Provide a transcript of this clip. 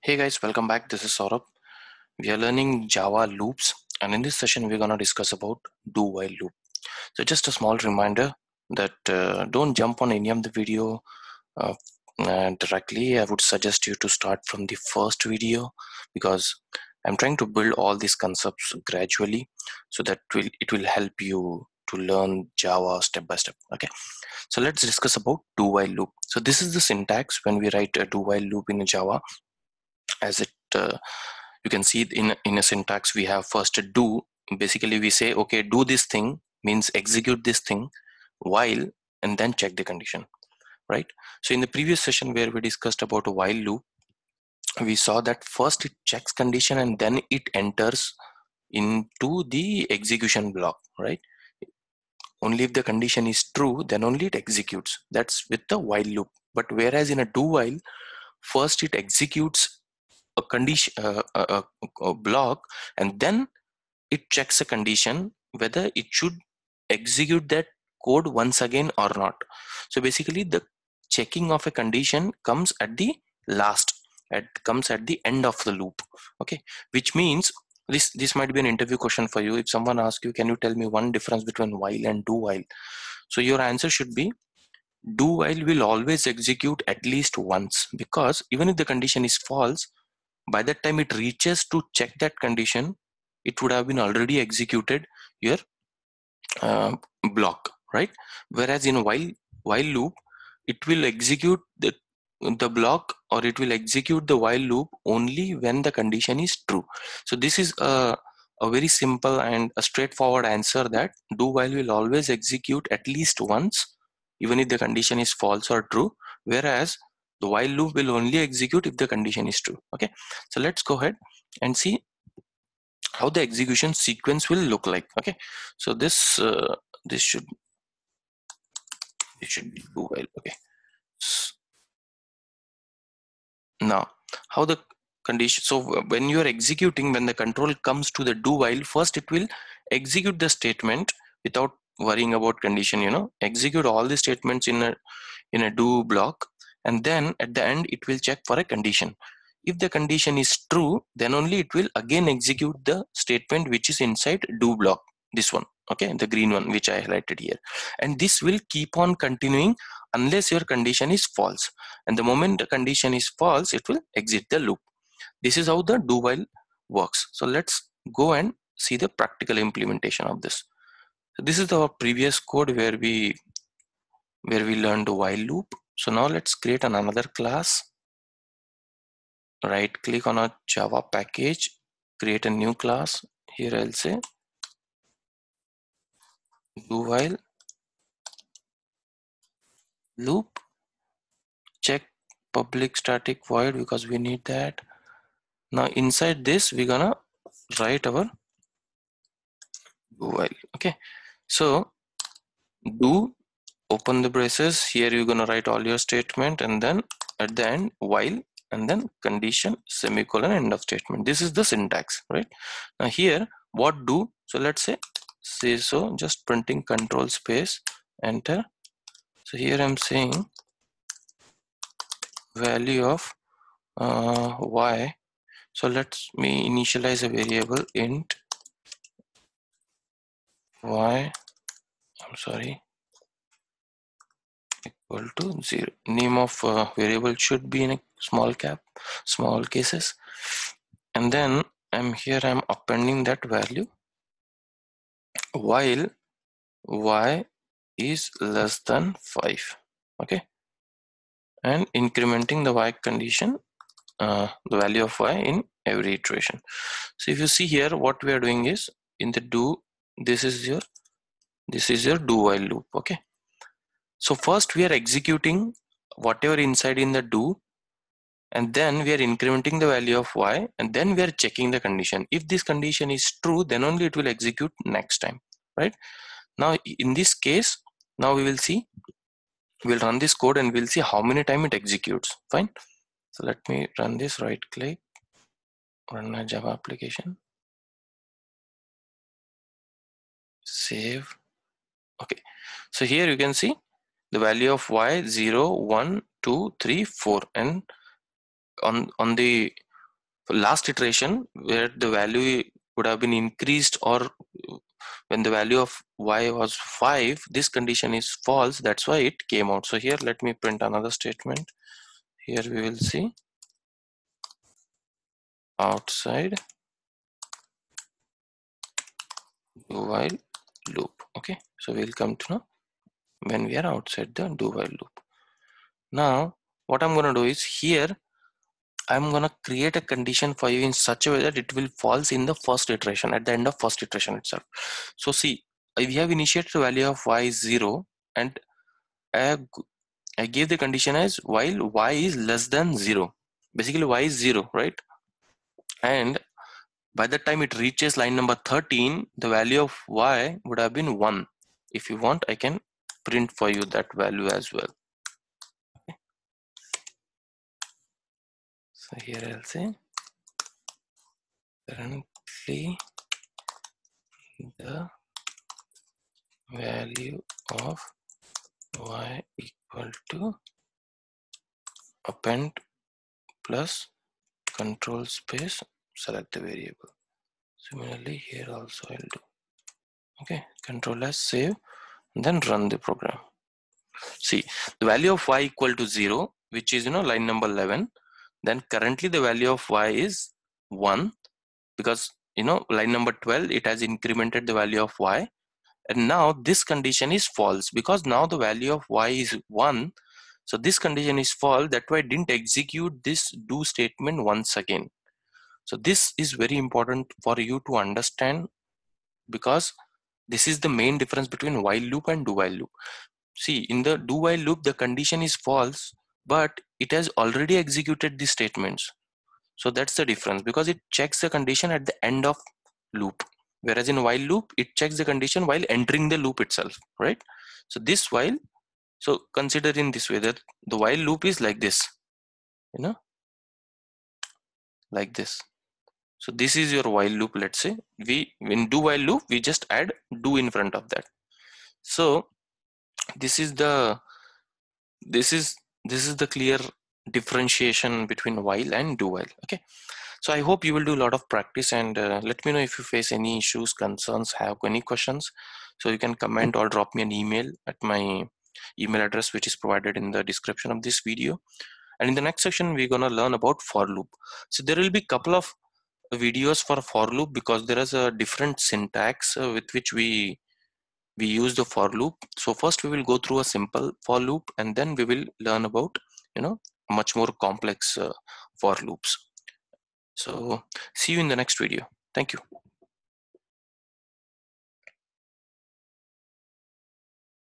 Hey guys, welcome back. This is Saurabh. We are learning Java loops, and in this session, we're gonna discuss about do-while loop. So just a small reminder that don't jump on any of the video uh, directly. I would suggest you to start from the first video because I'm trying to build all these concepts gradually, so that it will help you to learn Java step by step. Okay, so let's discuss about do-while loop. So this is the syntax when we write a do-while loop in Java. As it you can see in a syntax, we have first a do. Basically we say, okay, do this thing means execute this thing while, and then check the condition, right? So in the previous session where we discussed about a while loop, we saw that first it checks condition and then it enters into the execution block, right? Only if the condition is true, then only it executes. That's with the while loop. But whereas in a do while, first it executes a condition, a block, and then it checks a condition whether it should execute that code once again or not. So basically the checking of a condition comes at the last, it comes at the end of the loop. Okay, which means this might be an interview question for you. If someone asks you, can you tell me one difference between while and do while? So your answer should be, do while will always execute at least once, because even if the condition is false, by the time it reaches to check that condition, it would have been already executed your uh, block, right? Whereas in a while loop, it will execute the block, or it will execute the while loop only when the condition is true. So this is a very simple and a straightforward answer, that do while will always execute at least once, even if the condition is false or true, whereas the while loop will only execute if the condition is true. Okay, so let's go ahead and see how the execution sequence will look like. Okay, so this should be do while. Okay, now how the condition, so when you are executing, when the control comes to the do while, first it will execute the statement without worrying about condition, execute all the statements in a do block, and then at the end it will check for a condition. If the condition is true, then only it will again execute the statement which is inside do block, this one, okay, the green one which I highlighted here. And this will keep on continuing unless your condition is false, and the moment the condition is false, it will exit the loop. This is how the do while works. So let's go and see the practical implementation of this. So this is our previous code where we learned the while loop. So now let's create another class. Right click on a Java package, create a new class. Here I'll say do while loop, check public static void because we need that. Now inside this we're gonna write our do while. Okay, so do, open the braces, here you're gonna write all your statement, and then at the end while, and then condition, semicolon, end of statement. This is the syntax, right? Now here what do, so let's say so, just printing control space enter. So here I'm saying value of y. So let me initialize a variable int y, I'm sorry, equal to 0. Name of variable should be in a small cases, and then I'm appending that value while y is less than 5. Okay, and incrementing the y condition, the value of y in every iteration. So if you see here, what we are doing is, in the do, this is your do while loop. Okay, so first we are executing whatever inside in the do, and then we are incrementing the value of y, and then we are checking the condition. If this condition is true, then only it will execute next time, right? Now in this case, now we will see, we'll run this code and we'll see how many times it executes. Fine, so let me run this. Right click, run a Java application, save. Okay, so here you can see the value of y 0 1 2 3 4, and on the last iteration where the value would have been increased, or when the value of y was 5, this condition is false, that's why it came out. So here let me print another statement. Here we will see outside do while loop. Okay, so we'll come to know when we are outside the do while loop. Now what I'm going to do is, here I'm going to create a condition for you in such a way that it will false in the first iteration, at the end of first iteration itself. So see, we have initiated the value of y is 0, and I gave the condition as while y is less than 0. Basically y is 0, right? And by the time it reaches line number 13, the value of y would have been 1. If you want, I can print for you that value as well. Okay. So here I'll say currently the value of y equal to append plus control space, select the variable. Similarly here also I'll do. Okay, control S, save, and then run the program. See, the value of y equal to 0, which is line number 11. Then currently the value of y is 1, because line number 12 it has incremented the value of y, and now this condition is false because now the value of y is 1. So this condition is false, that's why I didn't execute this do statement once again. So this is very important for you to understand, because this is the main difference between while loop and do while loop. See, in the do while loop the condition is false, but it has already executed the statements. So that's the difference, because it checks the condition at the end of loop, whereas in while loop it checks the condition while entering the loop itself, right? So this while, so consider in this way that the while loop is like this, like this. So this is your while loop. Let's say in do while loop we just add do in front of that. So this is the clear differentiation between while and do while. Okay, so I hope you will do a lot of practice, and let me know if you face any issues, concerns, have any questions. So you can comment or drop me an email at my email address, which is provided in the description of this video. And in the next section we're going to learn about for loop. So there will be a couple of videos for loop, because there is a different syntax with which we use the for loop. So first we will go through a simple for loop, and then we will learn about much more complex for loops. So see you in the next video. Thank you.